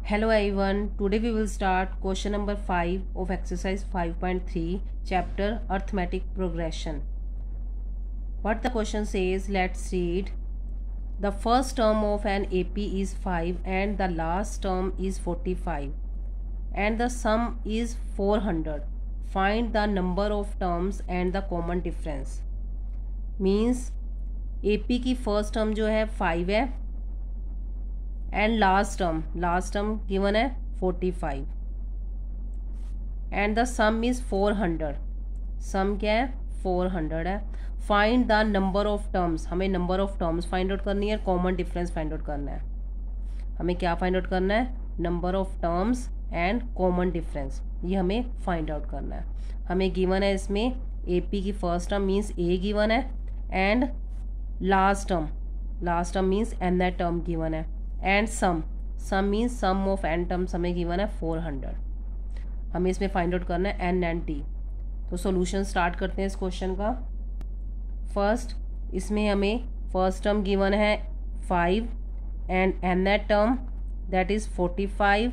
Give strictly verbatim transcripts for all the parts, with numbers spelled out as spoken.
Hello everyone, today we will start question number five of exercise five point three chapter arithmetic progression. What the question says, let's read. The first term of an A P is five and the last term is forty-five and the sum is four hundred. Find the number of terms and the common difference. Means A P की first term जो है five है and last term last term given है forty five and the sum is four hundred. Sum क्या है? Four hundred है. Find the number of terms. हमें number of terms find out करनी है, कॉमन डिफरेंस फाइंड आउट करना है. हमें क्या फाइंड आउट करना है? Number of terms and common difference. ये हमें फाइंड आउट करना है. हमें गिवन है इसमें ए पी की first term means a given है and last term last term means nth term given है and sum sum means sum of n terms हमें गिवन है फोर हंड्रेड. हमें इसमें फाइंड आउट करना है एन एंड टी. तो solution start करते हैं इस क्वेश्चन का. फर्स्ट इसमें हमें फर्स्ट टर्म गिवन है five and nth term that is forty five.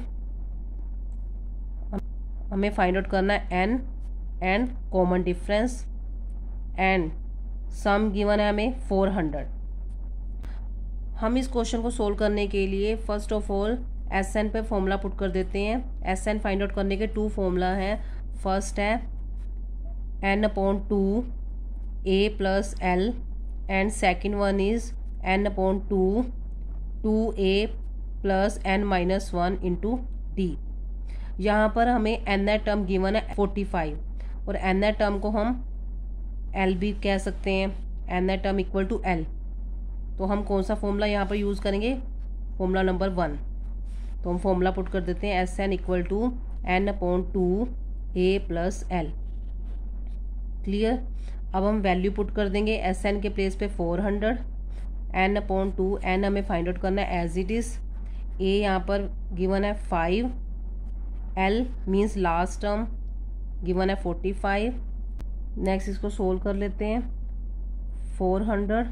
हमें फाइंड आउट करना है n and common difference and sum given है हमें फोर हंड्रेड. हम इस क्वेश्चन को सोल्व करने के लिए first of all S n पे फॉर्मूला पुट कर देते हैं. एस एन फाइंड आउट करने के टू फॉर्मूला हैं. फर्स्ट है n upon two a plus l and second one is n upon two two a plus n minus one into d. यहाँ पर हमें एन दैट टर्म गिवन है forty five और nth term को हम l भी कह सकते हैं. Nth term equal to l. तो हम कौन सा फॉर्मूला यहाँ पर यूज़ करेंगे? Formula number one. तो हम फॉर्मूला पुट कर देते हैं S n equal to n upon two a plus l. Clear. अब हम वैल्यू पुट कर देंगे एस एन के प्लेस पे four hundred. N upon two n हमें फाइंड आउट करना है एज इट इज़. ए यहाँ पर गिवन है five. L means last term given है फोर्टी फाइव. नेक्स्ट इसको सोल्व कर लेते हैं. फोर हंड्रेड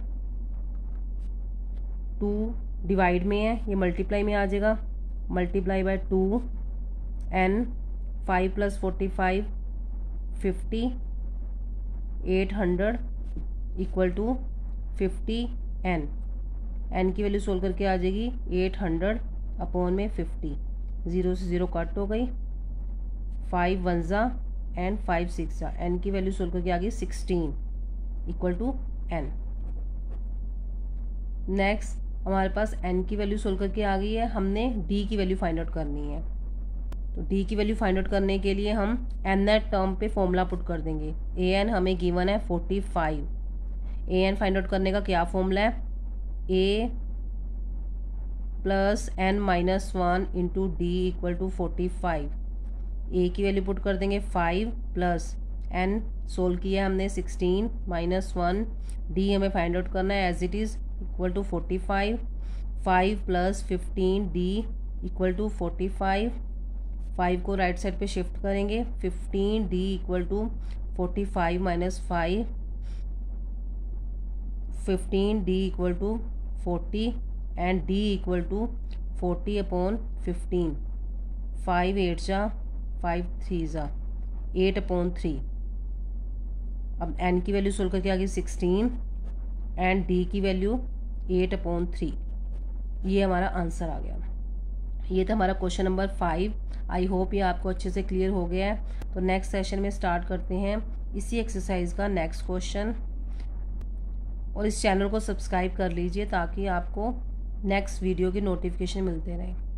टू डिवाइड में है, ये मल्टीप्लाई में आ जाएगा. Multiply by two n five plus forty five fifty eight hundred equal to fifty n. N की वैल्यू सोल्व करके आ जाएगी एट हंड्रेड अपॉन में फिफ्टी. ज़ीरो से ज़ीरो कट हो गई. फाइव वन ज़ा एंड फाइव सिक्स ज़ा. एन की वैल्यू सोल्व करके आ गई sixteen equal to n. Next हमारे पास n की वैल्यू सोल्व करके आ गई है. हमने d की वैल्यू फाइंड आउट करनी है. तो d की वैल्यू फाइंड आउट करने के लिए हम n दैट टर्म पे फॉर्मूला पुट कर देंगे. ए एन हमें गिवन है forty five. A n find out करने का क्या फॉर्मूला है? a plus n minus one into d equal to forty five. A की वैल्यू पुट कर देंगे फाइव प्लस एन सोल्व किया हमने सिक्सटीन माइनस वन. डी हमें फाइंड आउट करना है as it is equal to forty five. Five plus fifteen d equal to forty five. Five को right side पे शिफ्ट करेंगे. Fifteen d equal to forty five minus five. Fifteen d equal to forty and d equal to forty upon fifteen. Five eight ज़ा five three ज़ा eight upon three. अब n की value solve करके आ गई sixteen and d की value eight upon three. ये हमारा आंसर आ गया. ये था हमारा question number five. I hope ये आपको अच्छे से क्लियर हो गया है. तो नेक्स्ट सेशन में स्टार्ट करते हैं इसी एक्सरसाइज का नेक्स्ट क्वेश्चन. और इस चैनल को सब्सक्राइब कर लीजिए ताकि आपको नेक्स्ट वीडियो की नोटिफिकेशन मिलते रहें.